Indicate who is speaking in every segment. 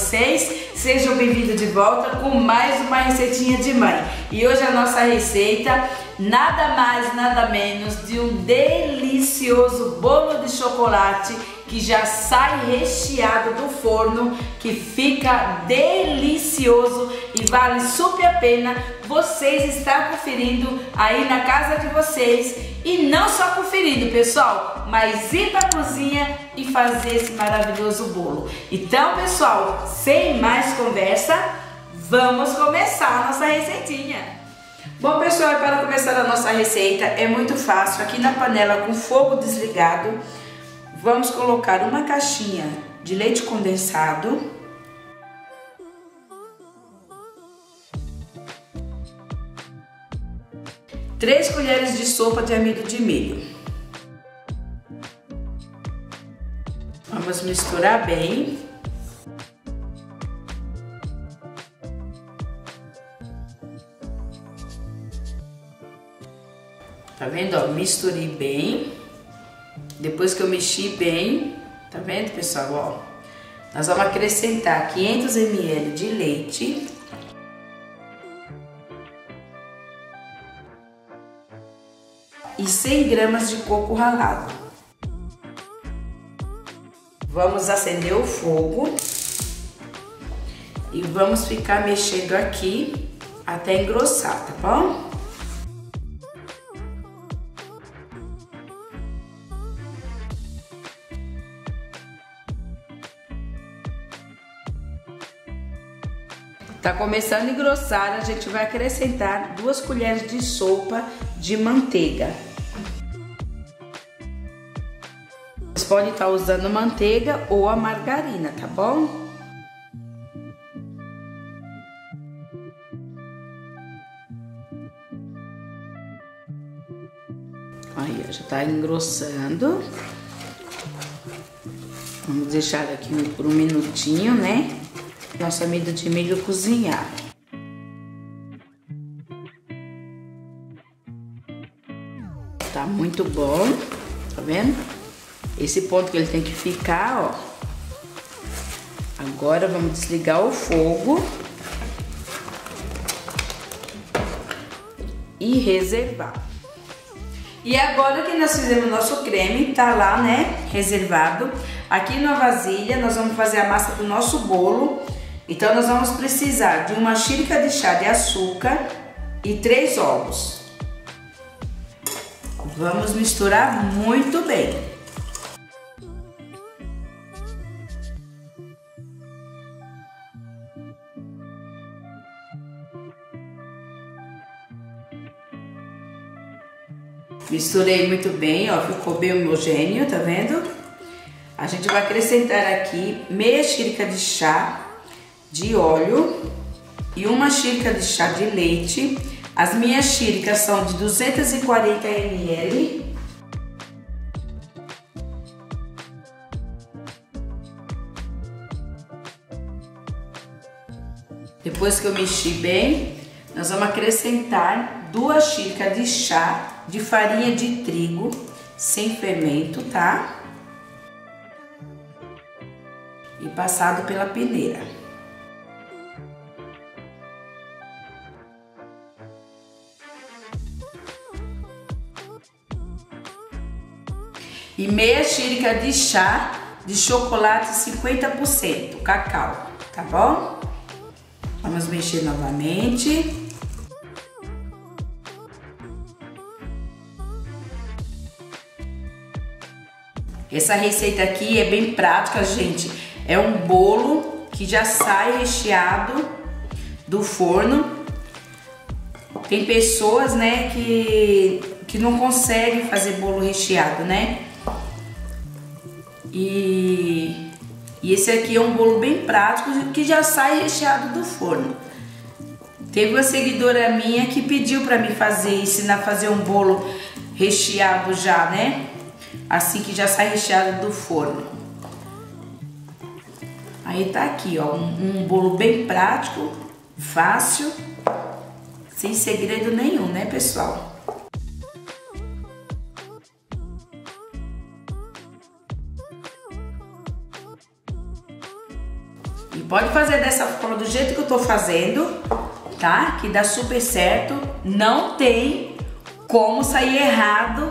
Speaker 1: vocês? Sejam bem-vindos de volta com mais uma receitinha de mãe. E hoje a nossa receita, nada mais, nada menos de um delicioso bolo de chocolate que já sai recheado do forno, que fica delicioso e vale super a pena vocês estar conferindo aí na casa de vocês. E não só conferindo, pessoal, mas ir para a cozinha e fazer esse maravilhoso bolo. Então, pessoal, sem mais conversa, vamos começar a nossa receitinha. Bom, pessoal, para começar a nossa receita é muito fácil. Aqui na panela com fogo desligado, vamos colocar uma caixinha de leite condensado, 3 colheres de sopa de amido de milho. Vamos misturar bem. Tá vendo, ó? Misturei bem. Depois que eu mexi bem, tá vendo, pessoal, ó? Nós vamos acrescentar 500 ml de leite. E 100 gramas de coco ralado. Vamos acender o fogo e vamos ficar mexendo aqui até engrossar, tá bom? Tá começando a engrossar, a gente vai acrescentar 2 colheres de sopa de manteiga. Vocês podem estar usando manteiga ou a margarina, tá bom? Aí, ó, já tá engrossando. Vamos deixar aqui por um minutinho, né? Nosso amido de milho cozinhar. Tá muito bom, tá vendo? Esse ponto que ele tem que ficar, ó. Agora vamos desligar o fogo e reservar. E agora que nós fizemos nosso creme, tá lá, né, reservado. Aqui na vasilha nós vamos fazer a massa do nosso bolo. Então nós vamos precisar de uma xícara de chá de açúcar e 3 ovos. Vamos misturar muito bem. Misturei muito bem, ó, ficou bem homogêneo, tá vendo? A gente vai acrescentar aqui meia xícara de chá de óleo e uma xícara de chá de leite. As minhas xícaras são de 240 ml. Depois que eu mexi bem, nós vamos acrescentar 2 xícaras de chá de farinha de trigo sem fermento, tá? E passado pela peneira. E meia xícara de chá de chocolate 50% cacau, tá bom? Vamos mexer novamente. Essa receita aqui é bem prática, gente. É um bolo que já sai recheado do forno. Tem pessoas, né, que não conseguem fazer bolo recheado, né? E esse aqui é um bolo bem prático que já sai recheado do forno. Teve uma seguidora minha que pediu para mim ensinar a fazer um bolo recheado já, né? Assim que já sai recheado do forno. Aí tá aqui, ó, um bolo bem prático, fácil, sem segredo nenhum, né, pessoal? pode fazer dessa forma, do jeito que eu tô fazendo, tá? Que dá super certo. Não tem como sair errado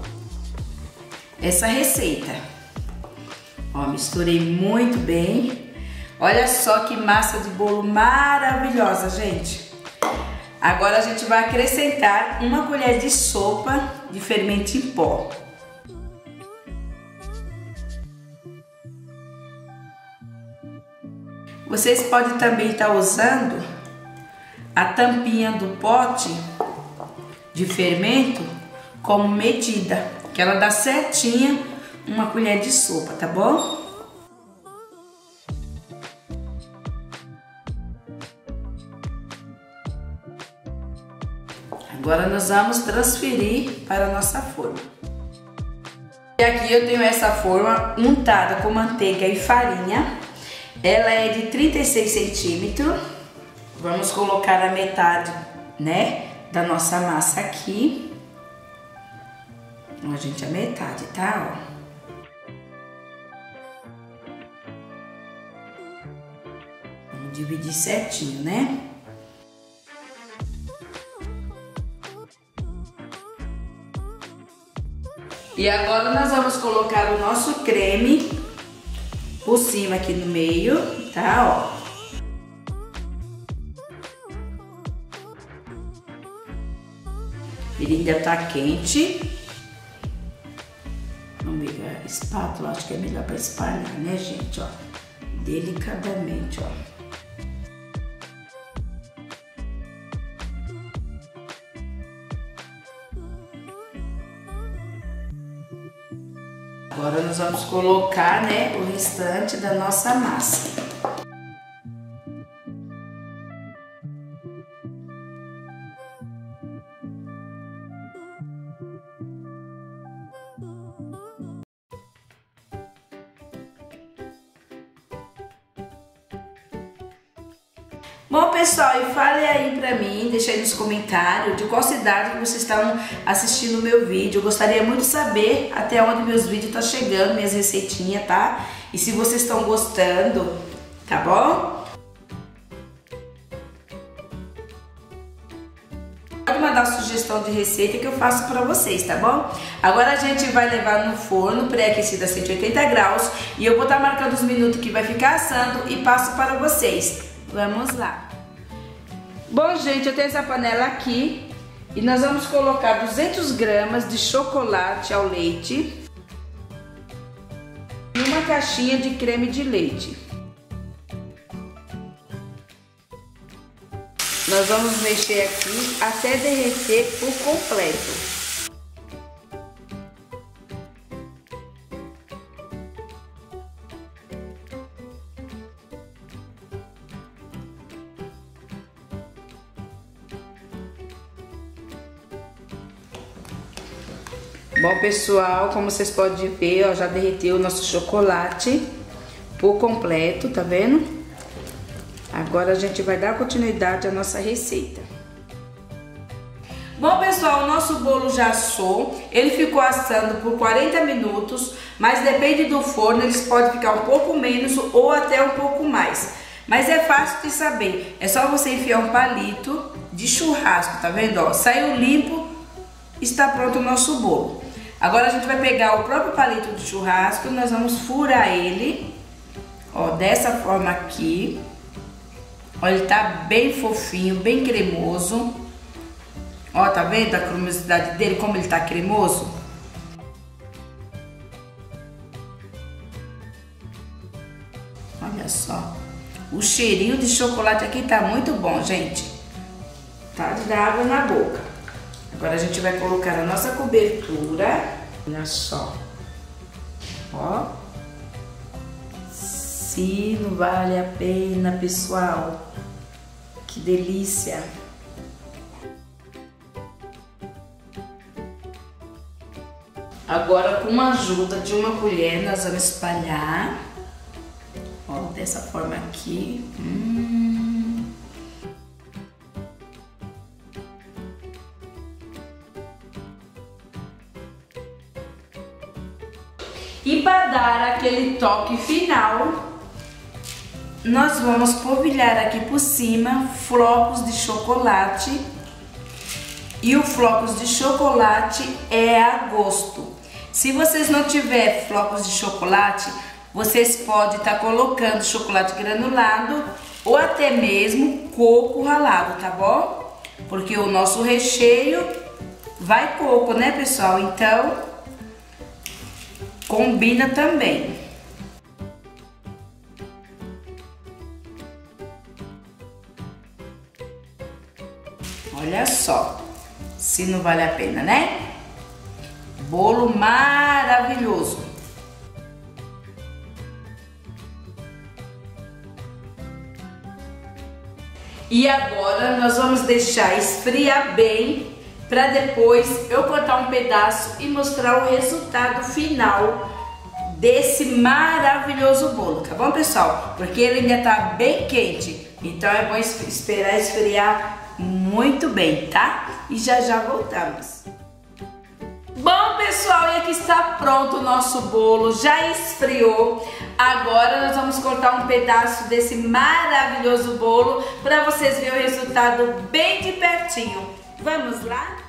Speaker 1: essa receita. Ó, misturei muito bem. Olha só que massa de bolo maravilhosa, gente. Agora a gente vai acrescentar uma colher de sopa de fermento em pó. Vocês podem também estar usando a tampinha do pote de fermento como medida, que ela dá certinha uma colher de sopa, tá bom? Agora nós vamos transferir para a nossa forma. E aqui eu tenho essa forma untada com manteiga e farinha. Ela é de 36 centímetros. Vamos colocar a metade, né, da nossa massa aqui. Ó, gente, a metade, tá? Ó. Vamos dividir certinho, né? E agora nós vamos colocar o nosso creme por cima aqui no meio, tá? Ó. Ele ainda tá quente. Vamos pegar a espátula, acho que é melhor para espalhar, né, gente? Ó, delicadamente, ó. Agora nós vamos colocar, né, o restante da nossa massa. Bom, pessoal, e fale aí pra mim, deixa aí nos comentários de qual cidade que vocês estão assistindo o meu vídeo. Eu gostaria muito de saber até onde meus vídeos estão chegando, minhas receitinhas, tá? E se vocês estão gostando, tá bom? Pode mandar sugestão de receita que eu faço pra vocês, tá bom? Agora a gente vai levar no forno pré-aquecido a 180 graus e eu vou estar marcando os minutos que vai ficar assando e passo para vocês. Vamos lá. Bom, gente, eu tenho essa panela aqui e nós vamos colocar 200 gramas de chocolate ao leite e uma caixinha de creme de leite. Nós vamos mexer aqui até derreter por completo. Bom, pessoal, como vocês podem ver, ó, já derreteu o nosso chocolate por completo, tá vendo? Agora a gente vai dar continuidade à nossa receita. Bom, pessoal, o nosso bolo já assou, ele ficou assando por 40 minutos, mas depende do forno, eles podem ficar um pouco menos ou até um pouco mais. Mas é fácil de saber, é só você enfiar um palito de churrasco, tá vendo? Ó, saiu limpo, está pronto o nosso bolo. Agora a gente vai pegar o próprio palito de churrasco e nós vamos furar ele, ó, dessa forma aqui. Ó, ele tá bem fofinho, bem cremoso. Ó, tá vendo a cremosidade dele, como ele tá cremoso? Olha só. O cheirinho de chocolate aqui tá muito bom, gente. Tá de dar água na boca. Agora a gente vai colocar a nossa cobertura. Olha só. Ó. Se não vale a pena, pessoal. Que delícia. Agora, com a ajuda de uma colher, nós vamos espalhar. Ó, dessa forma aqui. E para dar aquele toque final, nós vamos polvilhar aqui por cima flocos de chocolate. E o flocos de chocolate é a gosto. Se vocês não tiverem flocos de chocolate, vocês podem estar colocando chocolate granulado ou até mesmo coco ralado, tá bom? Porque o nosso recheio vai coco, né, pessoal? Então, combina também. Olha só, se não vale a pena, né? Bolo maravilhoso. E agora nós vamos deixar esfriar bem para depois eu cortar um pedaço e mostrar o resultado final desse maravilhoso bolo, tá bom, pessoal? Porque ele ainda tá bem quente, então é bom esperar esfriar muito bem, tá? E já já voltamos. Bom, pessoal, e aqui está pronto o nosso bolo, já esfriou. Agora nós vamos cortar um pedaço desse maravilhoso bolo para vocês verem o resultado bem de pertinho. Vamos lá?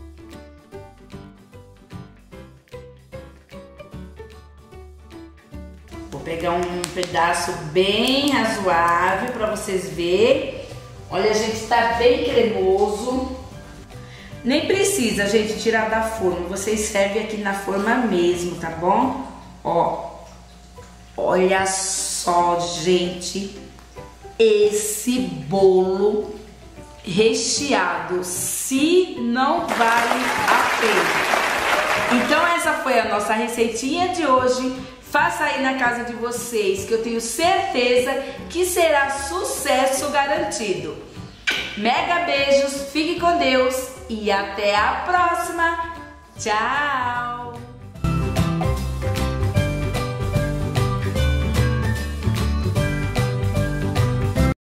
Speaker 1: Vou pegar um pedaço bem razoável para vocês verem. Olha, gente, tá bem cremoso. Nem precisa, gente, tirar da forma. Vocês servem aqui na forma mesmo, tá bom? Ó, olha só, gente, esse bolo recheado, se não vale a pena. Então essa foi a nossa receitinha de hoje. Faça aí na casa de vocês, que eu tenho certeza que será sucesso garantido. Mega beijos, fique com Deus e até a próxima. Tchau!